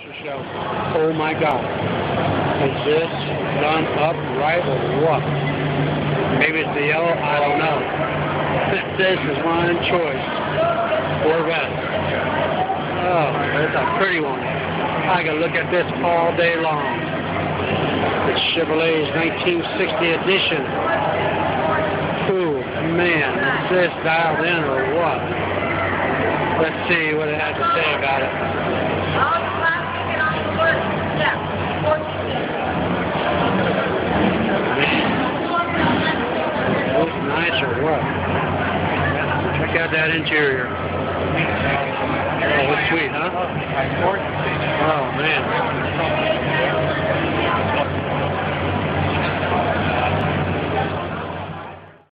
Show. Oh my God. Is this done up right or what? Maybe it's the yellow, I don't know. This is one choice. Corvette. Oh, that's a pretty one. I can look at this all day long. The Chevrolet's 1960 edition. Ooh, man, is this dialed in or what? Let's see what it has to say about it. Looks nice or what? Check out that interior. Oh, it's sweet, huh? Oh, man.